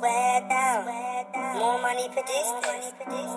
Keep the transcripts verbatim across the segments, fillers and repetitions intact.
Swear down. More money for distance.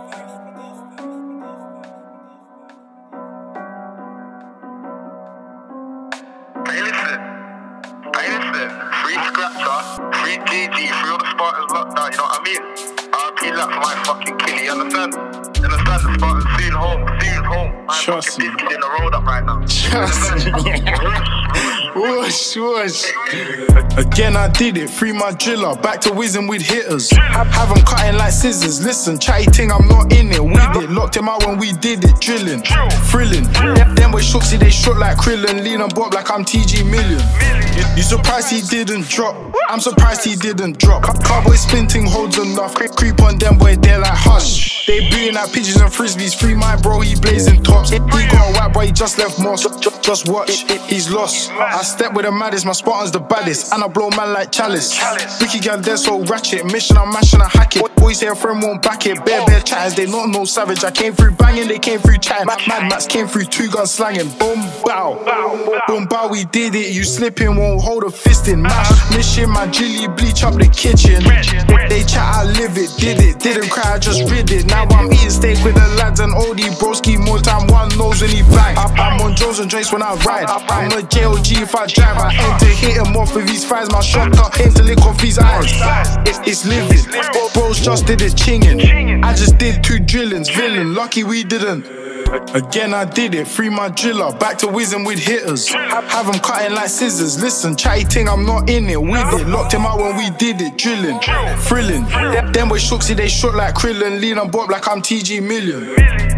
Hey, listen. Hey, listen. Free Scratcher, free G G, free all the Spartans locked down, you know what I mean? R P lap for my fucking kill, you understand? You understand? The Spartans soon home, soon home. My Trust fucking me. biscuit in the road up right now. Trust me. Whoosh, whoosh. Again I did it, free my driller, back to whizzing with hitters. Have, have them cutting like scissors, listen, chatty ting, I'm not in it. We did, locked him out when we did it, drilling, thrilling. Them boys shook, see they shook like Krillin, lean and bob like I'm T G Million. You, you surprised he didn't drop? I'm surprised he didn't drop. Cowboy spinting holds enough, creep, creep on them boy, they're like hush. They beating at pigeons and frisbees, free my bro, he blazing tops. He got a white boy, he just left Moss. Just, just watch, he's lost. I step with the maddest, my Spartan's the baddest, and I blow man like Chalice. Ricky gal, they're so ratchet, mission I'm mashing, I hack it. Boys say a friend won't back it, bare bare chatters, they not no savage. I came through banging, they came through chatting. Mad Max came through two guns slanging. Boom bow, boom bow, we did it. You slipping, won't hold a fist in. Mash, mission, my jilly bleach up the kitchen. They chat, I live it, did it, didn't cry, I just rid it. Now I'm eating steak with the lads and oldie broski. More time, one knows when he bang. I'm on Jones and Drakes when I ride. I'm a J O G if I drive. I aim to hit him off with his thighs. My shot up, aim to lick off his eyes. It's, it's living. Bros just did it chinging. I just did two drillings, villain. Lucky we didn't. Again I did it, free my driller, back to whizzing with hitters. Have them cutting like scissors, listen, chatty ting, I'm not in it. With it, locked him out when we did it, drilling, thrilling. Them boys shook, see they shook like Krillin, lean and bob like I'm T G Million.